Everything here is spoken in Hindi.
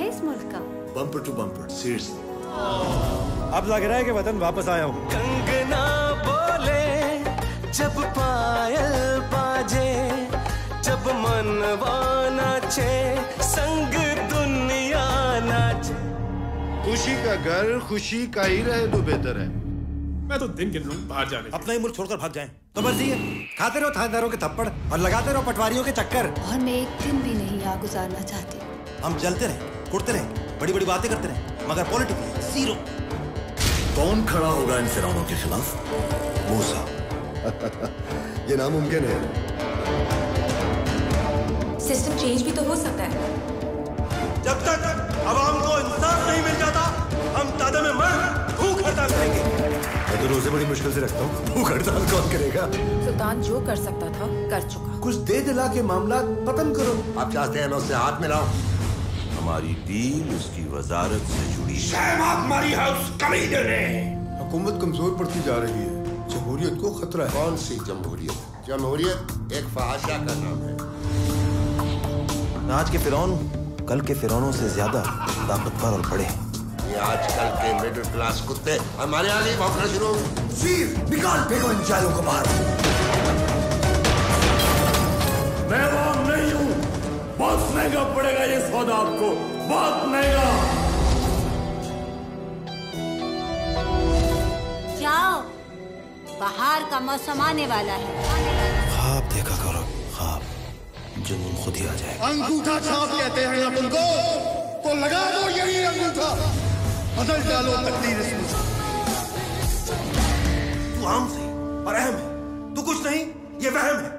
इस मुल्क का? Bumper to bumper, seriously. अब लग रहा है कि वतन वापस आया हूँ। कंगना बोले जब पायल बाजे, जब मनवा नाचे, संग दुनिया नाचे। खुशी का घर खुशी का ही रहे तो बेहतर है। मैं तो दिन गिन रहा हूँ बाहर जाने। अपना ही मुल्क छोड़कर भाग जाएं तो मर्जी है। खाते रहो थानेदारों के थप्पड़ और लगाते रहो पटवारियों के चक्कर। और मैं एक दिन भी नहीं यहाँ गुजारना चाहती। हम चलते रहे, उड़ते रहे, बड़ी बड़ी बातें करते रहे, मगर पॉलिटिकली जीरो। कौन खड़ा होगा इन फिरौनों के खिलाफ? मूसा। ये नामुमकिन है। सिस्टम चेंज भी तो हो सकता है। जब तक आवाम को इंसाफ नहीं मिल जाता, हम तादे में मर भूख हड़ताल करेंगे। मैं तो रोजे बड़ी मुश्किल से रखता हूँ, भूख हड़ताल कौन करेगा? सुल्तान जो कर सकता था कर चुका। कुछ दे दिला के मामला खत्म करो। आप चाहते हैं मैं उससे हाथ मिलाऊं? हमारी डील उसकी वजारत से जुड़ी है। हमारी हाउस कमीने ने। हुकूमत कमजोर पड़ती जा रही है, जमहूरियत को खतरा है। कौन सी जमहूरियत? जमहूरियत एक फहाशा का नाम है। आज के फिरौन कल के फिरौनों से ज्यादा ताकतवर और बड़े। ये आजकल के मिडिल क्लास कुत्ते हमारे आगे भौंकना शुरू हो गए। निकाल फेंको इन चालों को बाहर। मैं आवाम नहीं हूँ। बहुत महंगा पड़ेगा ये सौदा आपको, बहुत महंगा। जाओ, बाहर का मौसम आने वाला है। ख्वाब देखा करो, ख्वाब, जुनून खुद ही आ जाएगा। अंगूठा छाप लेते हैं अपन को, तो लगा दो यही अंगूठा, बदल डालो तकदीर इसमें। तू आम से और अहम है, तू कुछ नहीं, ये वहम है।